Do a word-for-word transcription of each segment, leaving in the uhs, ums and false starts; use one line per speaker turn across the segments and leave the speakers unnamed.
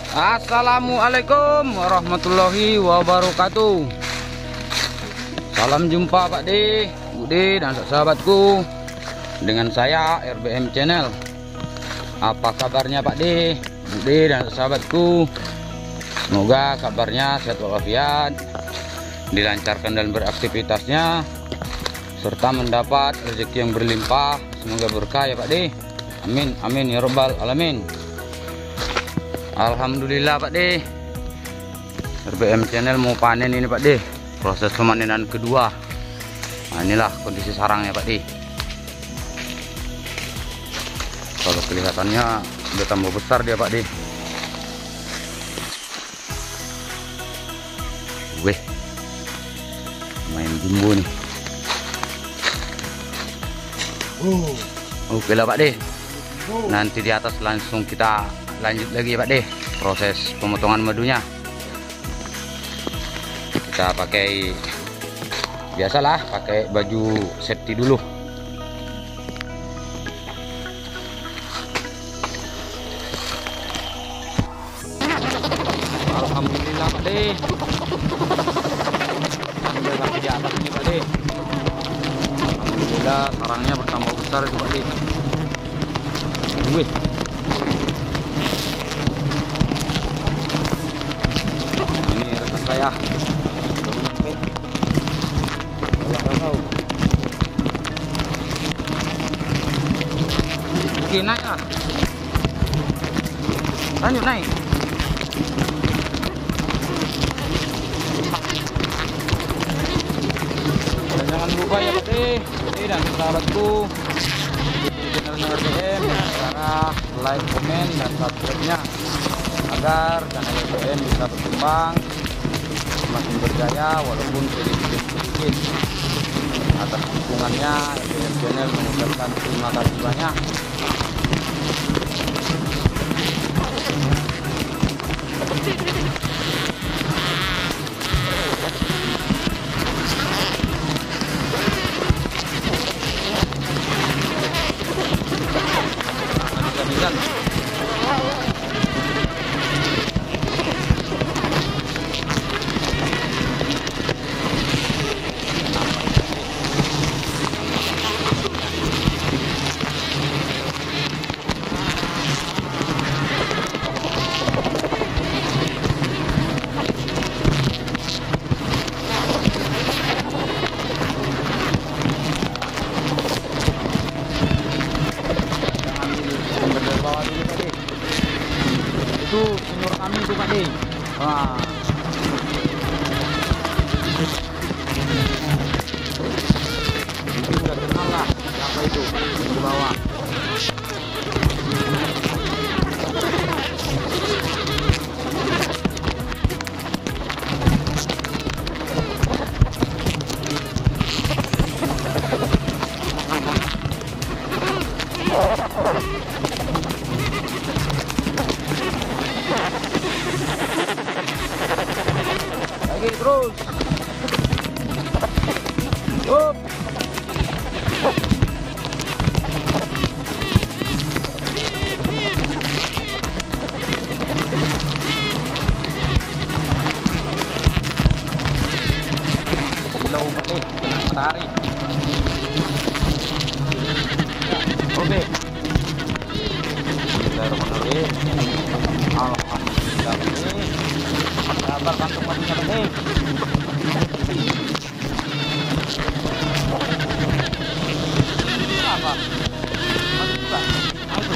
Assalamualaikum warahmatullahi wabarakatuh. Salam jumpa Pak D, Bu D dan sahabatku. Dengan saya R B M Channel. Apa kabarnya Pak D, Bu D dan sahabatku? Semoga kabarnya sehat walafiat, dilancarkan dalam beraktivitasnya, serta mendapat rezeki yang berlimpah. Semoga berkah ya Pak D. Amin amin ya robbal alamin. Alhamdulillah Pak D, R B M Channel mau panen ini Pak D. Proses pemanenan kedua. Nah, inilah kondisi sarangnya Pak D. Kalau kelihatannya udah tambah besar dia Pak D. Weh, main jumbo nih. Oke lah Pak D. Nanti di atas langsung kita lanjut lagi ya Pak D, proses pemotongan madunya. Kita pakai biasalah, pakai baju safety dulu. Alhamdulillah Pak D, sambil sampai di atas ini Pak D. Alhamdulillah sarangnya bertambah besar itu Pak D. Wih, saya oke, naik lah, lanjut naik. Dan jangan lupa ya Pak D, dan sahabatku di channelnya R B M, cara like, komen, dan subscribe nya agar channel R B M bisa berkembang semakin berjaya walaupun sedikit-sedikit. Atas dukungannya R B M Channel mengucapkan terima kasih banyak. Itu senior kami itu Pak D. Wah. Itu udah kenal lah apa itu di bawah. Lagi terus. Up. Silau Pak D, matahari. Oke. Bismillahirrahmanirrahim. Alhamdulillah Pak D. Sabar kantung madunya Pak D. Apa? Madu juga. Ayo.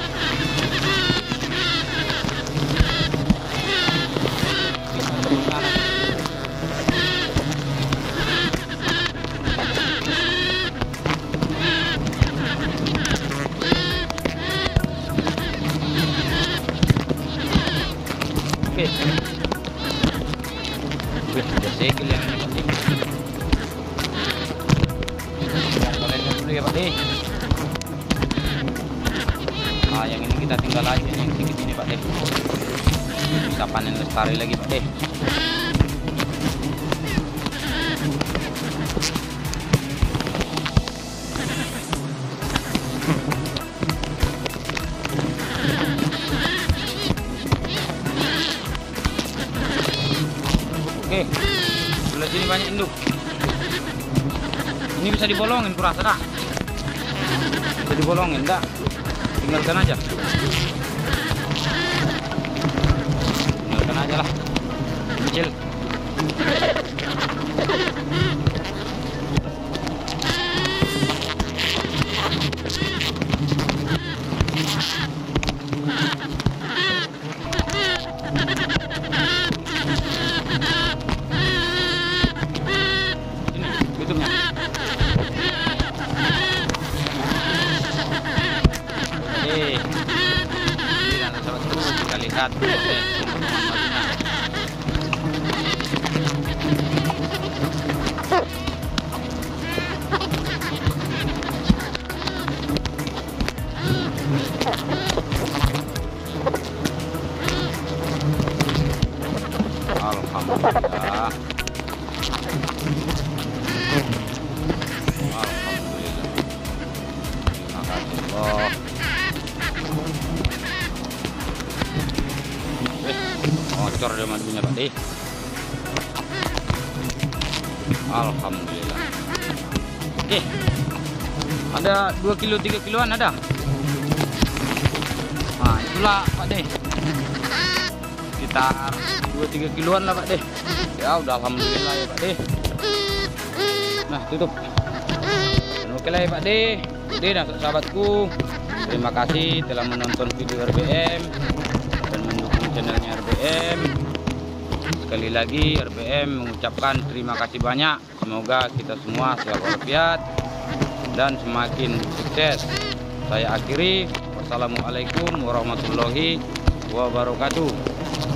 Oke. Wih, ada segel yang ini Pak D. Biar kolennya dulu ya Pak D. Nah, yang ini kita tinggal aja yang sedikit ini Pak D. Bisa panen lestari lagi Pak D. Oke, sebelah sini banyak induk. Ini bisa dibolongin kurasa dah. Bisa dibolongin dah. Tinggalkan aja. Tinggalkan aja lah. Kecil. Kita lihat proses pembuatannya. Alhamdulillah. Alhamdulillah. Terima kasih Allah. Bocor dia madunya Pak De. Alhamdulillah. Oke, ada dua kilo tiga kiloan ada. Nah itulah Pak De, sekitar dua tiga kiloan lah Pak De. Ya udah alhamdulillah ya Pak De. Nah tutup. Dan oke lah ya Pak De. De dan sahabatku, terima kasih telah menonton video R B M dan mendukung channelnya R B M. Sekali lagi R B M mengucapkan terima kasih banyak. Semoga kita semua sehat walafiat dan semakin sukses. Saya akhiri. Wassalamualaikum warahmatullahi wabarakatuh.